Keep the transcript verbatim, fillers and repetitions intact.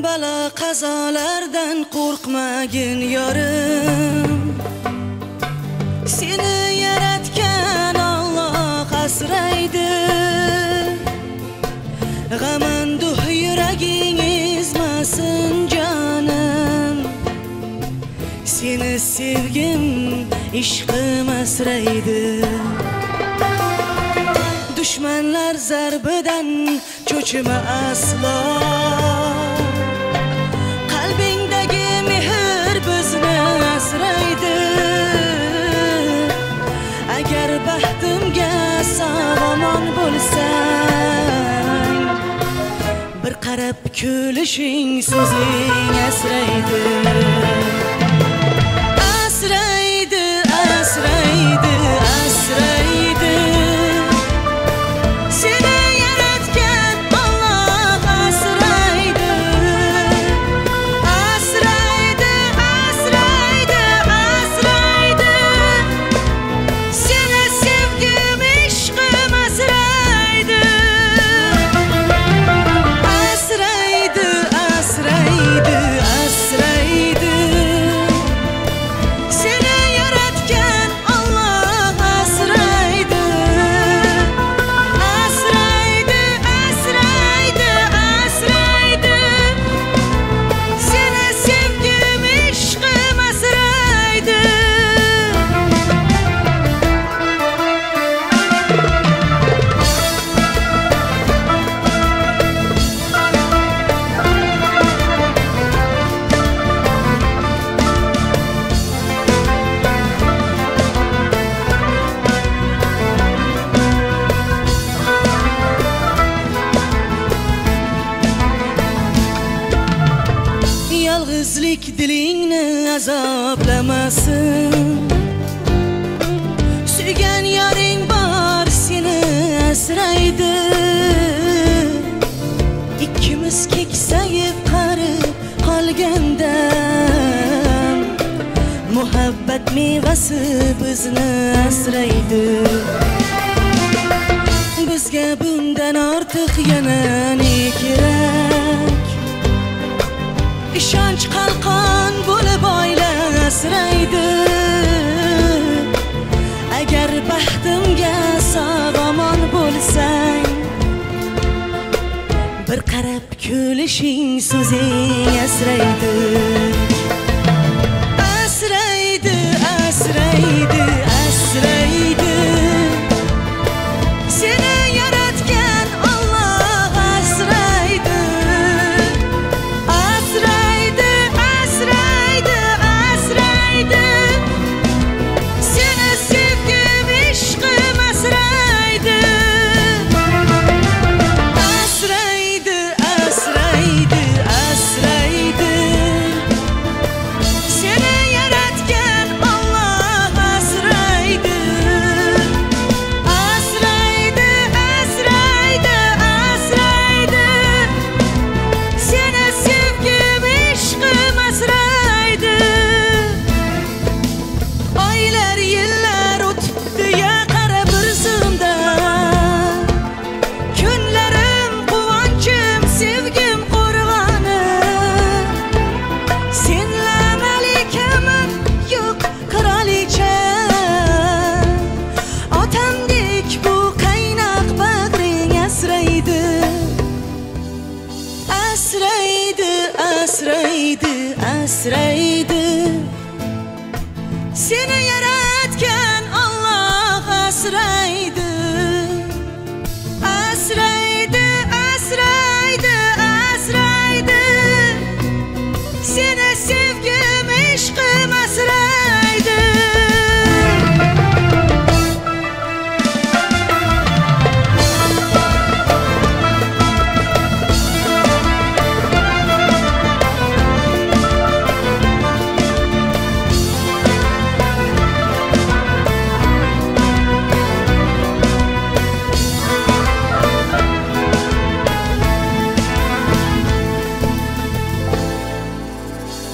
balo qazolardan qo'rqmagin yorim. Seni yaratgan Alloh asraydi. G'amanduh yuraging ezmasin jonim. Seni sevgim ishqim asraydi. Düşmanlar zarbidan cho'chima aslo. Qalbingdagi mehr bizni asraydi. Agar baxtimga sog'omon bo'lsang, bir qarab kulishing so'zing asraydi. Asraydi, asraydi, asraydi. Seni yaratgan Alloh asraydi. Asraydi, asraydi, asraydi. Seni sevgim ishqim asraydi. Asraydi, asraydi, asraydi. Seni yaratgan Alloh asraydi. Asraydi, asraydi, asraydi. Seni sevgim ishqim asraydi. Yolg'izlik dilingni azoblamasin. Suygan yoring bor seni asraydi. Ikkimiz keksayib qarib qolganda, muhabbat mevasi bizni asraydi. Bizga bundan ortiq yana ne kerak? İşonch qalqon bo'lib oila asraydi. Agar baxtimga sog'omon bo'lsang, bir qarab kulishing so'zing asraydi. Asraydi, asraydi, asraydi. Seni yaratgan Alloh asraydi. Asraydi, asraydi, asraydi. Seni sevgim ishqim asraydi. Asraydi, asraydi, asraydi. Seni yaratgan Alloh asraydi. Asraydi, asraydi, asraydi. Seni sevgim ishqim asraydi. Oylar yillar o'tibdi ya qara bir zimda. Kunlarim quvonchim sevgim qo'rg'oni. Senla malikaman yo'q qirolicha. Otamdek bu qaynoq bag'ring asraydi. Asraydi, asraydi, asraydi.